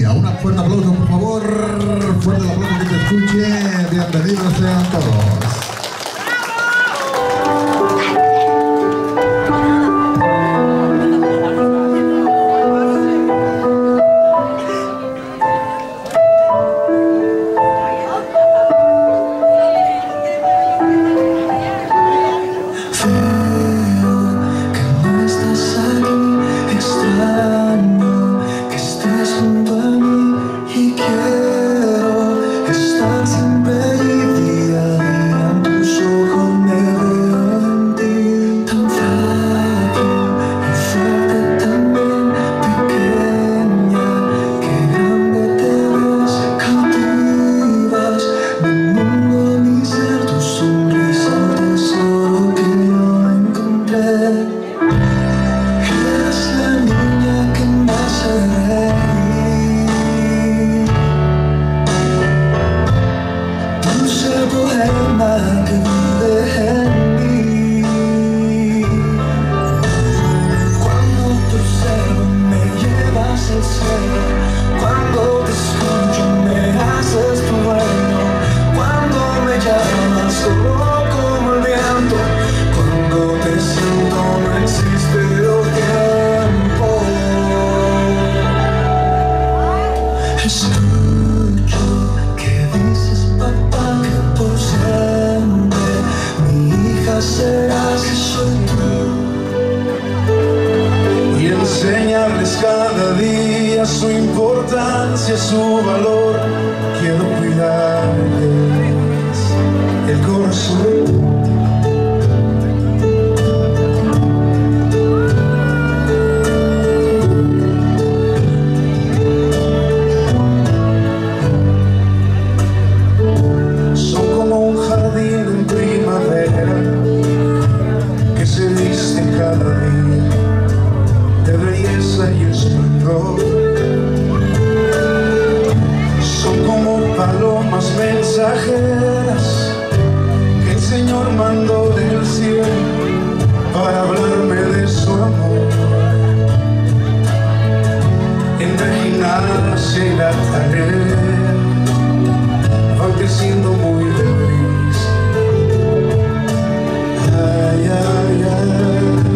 Valencia. Un fuerte aplauso, por favor. Fuerte el aplauso que se escuche. Bienvenidos sean todos. Cuando te escucho me haces tu dueño, cuando me llamas solo como el viento, cuando te siento no existe el tiempo. Escucho que dices papá, que por siempre mi hija serás y soy tú. Y enseñarles cada día su importancia, su valor. Quiero cuidarles el corazón. Son como un jardín en primavera que se viste cada día de belleza y esplendor. Son como palomas mensajeras que el Señor mandó del cielo para hablarme de su amor. Imaginarse la tarea, van creciendo muy deprisa. Ay, ay, ay.